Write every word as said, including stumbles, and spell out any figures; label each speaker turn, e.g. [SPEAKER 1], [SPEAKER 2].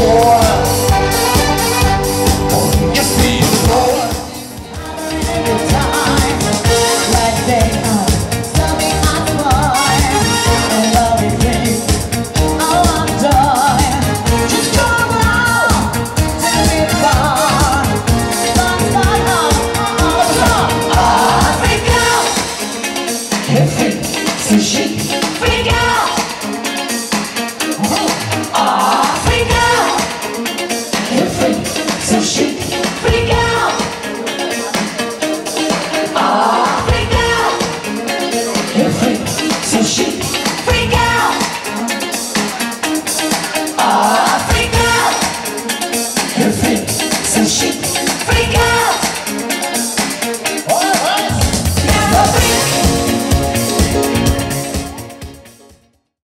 [SPEAKER 1] So chic, freak out. Oh, freak out. You're freak, so chic, freak out. Oh, freak out. You're freak, so chic, freak out. Oh, freak out. You're freak.